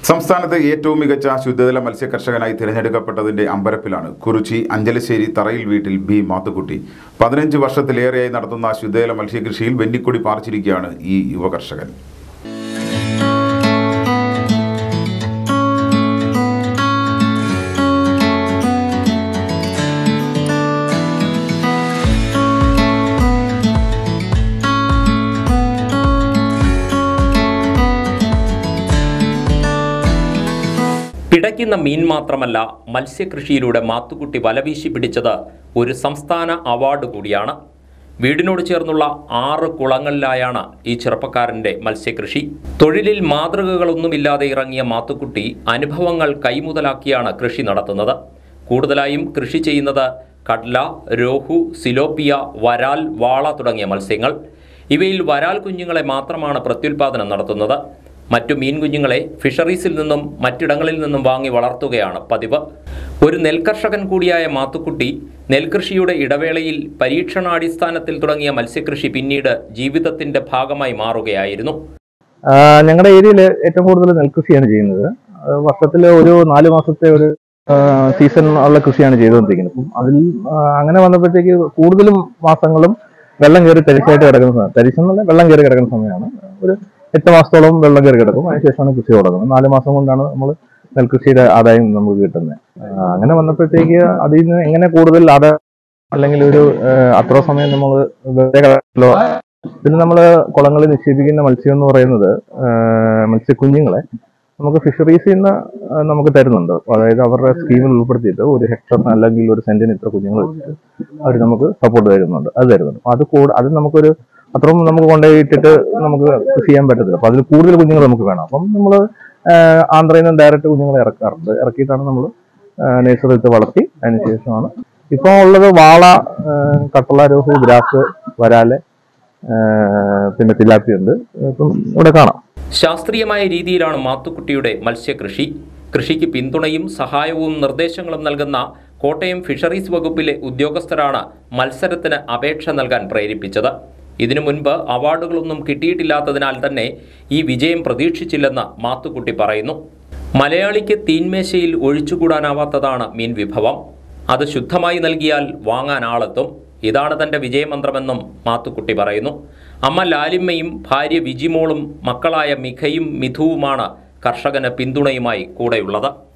സംസ്ഥാനത്തെ ഏറ്റവും മികച്ച ശുദ്ധജല മത്സ്യകർഷകനായി തിരഞ്ഞെടുക്കപ്പെട്ടതിന്റെ അമ്പരപ്പിലാണ് കുറിച്ചി അഞ്ചലശ്ശേരി തറയിൽ വീട്ടിൽ ബി മാത്തുക്കുട്ടി. 15 വർഷത്തിലേറെയായി നടത്തുന്ന ശുദ്ധജല മത്സ്യകൃഷിയിൽ വെന്നിക്കൊടി പാറിച്ചിരിക്കുകയാണ് ഈ യുവകർഷകൻ. പിടയ്ക്കുന്ന മീൻ മാത്രമല്ല, മത്സ്യകൃഷിയിലൂടെ മാത്തുക്കുട്ടി വലവീശി പിടിച്ചത് ഒരു സംസ്ഥാന അവാർഡ് കൂടിയാണ്. വീടിനോട് ചേർന്നുള്ള 6 കുളങ്ങളിലായാണ് ഈ ചെറുപ്പക്കാരൻ്റെ മത്സ്യകൃഷി. തൊഴിലിൽ മാതൃകകളൊന്നുമില്ലാതെ ഇറങ്ങിയ മാത്തുക്കുട്ടി അനുഭവങ്ങൾ കൈമുതലാക്കിയാണ് കൃഷി നടത്തുന്നത്. കൂടുതലായും കൃഷി ചെയ്യുന്നത് കട്ല, രോഹു, സിലോപ്പിയ, വരാൽ, വാള തുടങ്ങിയ മത്സ്യങ്ങൾ. ഇവയിൽ വരാൽ കുഞ്ഞുങ്ങളെ മാത്രമാണ് പ്രത്യുൽപാദനം നടത്തുന്നത്. മറ്റു മീൻ കുഞ്ഞുങ്ങളെ ഫിഷറീസിൽ നിന്നും മറ്റിടങ്ങളിൽ നിന്നും വാങ്ങി വളർത്തുകയാണ് പതിവ്. ഒരു നെൽകർഷകൻ കൂടിയായ മാത്തുക്കുട്ടി നെൽകൃഷിയുടെ ഇടവേളയിൽ പരീക്ഷണാടിസ്ഥാനത്തിൽ തുടങ്ങിയ മത്സ്യകൃഷി പിന്നീട് ജീവിതത്തിന്റെ ഭാഗമായി മാറുകയായിരുന്നു. ഞങ്ങളുടെ ഏരിയയിൽ ഏറ്റവും കൂടുതൽ നെൽകൃഷിയാണ് ചെയ്യുന്നത്. വർഷത്തിൽ ഒരു 4 മാസത്തെ ഒരു സീസൺ ഉള്ള കൃഷിയാണ് ചെയ്തുകൊണ്ടിരിക്കുന്നത്. അപ്പം അതിൽ അങ്ങനെ വന്നപ്പോഴത്തേക്ക് കൂടുതലും മാസങ്ങളും വെള്ളം കയറി തരിശായിട്ട് കിടക്കുന്ന സമയം, തരിശെന്നല്ല വെള്ളം കയറി കിടക്കുന്ന സമയമാണ്. ഒരു 8 മാസത്തോളം വെള്ളം കയറി കിടക്കും. അതിനുശേഷമാണ് കൃഷി തുടങ്ങുന്നത്. 4 മാസം കൊണ്ടാണ് നമ്മൾ നെൽകൃഷിയുടെ ആദായം നമുക്ക് കിട്ടുന്നത്. അങ്ങനെ വന്നപ്പോഴത്തേക്ക് അതിൽ നിന്ന് എങ്ങനെ കൂടുതൽ ആദായം, അല്ലെങ്കിൽ ഒരു അത്ര സമയം നമ്മൾ വെറുതെ കളയല്ലോ. പിന്നെ നമ്മൾ കുളങ്ങളിൽ നിക്ഷേപിക്കുന്ന മത്സ്യം എന്ന് പറയുന്നത് മത്സ്യക്കുഞ്ഞുങ്ങളെ നമുക്ക് ഫിഷറീസിൽ നിന്ന് നമുക്ക് തരുന്നുണ്ട്. അതായത് അവരുടെ സ്കീമിൽ ഉൾപ്പെടുത്തിയിട്ട് ഒരു ഹെക്ടറിന് അല്ലെങ്കിൽ ഒരു സെന്റിന് ഇത്ര കുഞ്ഞുങ്ങൾ വെച്ചിട്ട് അവർ നമുക്ക് സപ്പോർട്ട് തരുന്നുണ്ട്. അത് നമുക്കൊരു അത്രയും നമുക്ക് കൊണ്ടുപോയിട്ടിട്ട് നമുക്ക് കൃഷി ചെയ്യാൻ പറ്റത്തില്ല. അപ്പൊ അതിൽ കൂടുതൽ കുഞ്ഞുങ്ങൾ നമുക്ക് വേണം. അപ്പം നമ്മൾ ആന്ധ്രയിൽ നിന്ന് ഡയറക്റ്റ് കുഞ്ഞുങ്ങളെ ഇറക്കാറുണ്ട്. ഇറക്കിയിട്ടാണ് നമ്മൾ നേഴ്സറിയിട്ട് വളർത്തി അതിനുശേഷമാണ് ഇപ്പോൾ ഉള്ളത് വാള, കട്ടള, രോഹു, ഗ്രാസ്, വരാല്, പിന്നെ തിലാപ്പിയുണ്ട്. ഇപ്പം ഇവിടെ കാണാം. ശാസ്ത്രീയമായ രീതിയിലാണ് മാത്തുക്കുട്ടിയുടെ മത്സ്യകൃഷി. കൃഷിക്ക് പിന്തുണയും സഹായവും നിർദ്ദേശങ്ങളും നൽകുന്ന കോട്ടയം ഫിഷറീസ് വകുപ്പിലെ ഉദ്യോഗസ്ഥരാണ് മത്സരത്തിന് അപേക്ഷ നൽകാൻ പ്രേരിപ്പിച്ചത്. ഇതിനു മുൻപ് അവാർഡുകളൊന്നും കിട്ടിയിട്ടില്ലാത്തതിനാൽ തന്നെ ഈ വിജയം പ്രതീക്ഷിച്ചില്ലെന്ന് മാത്തുക്കുട്ടി പറയുന്നു. മലയാളിക്ക് തീന്മേശയിൽ ഒഴിച്ചുകൂടാനാവാത്തതാണ് മീൻ വിഭവം. അത് ശുദ്ധമായി നൽകിയാൽ വാങ്ങാൻ ആളെത്തും. ഇതാണ് തൻ്റെ വിജയമന്ത്രമെന്നും മാത്തുക്കുട്ടി പറയുന്നു. അമ്മ ലാലിമ്മയും ഭാര്യ വിജിമോളും മക്കളായ മിഖയും മിഥുവുമാണ് കർഷകന് പിന്തുണയുമായി കൂടെയുള്ളത്.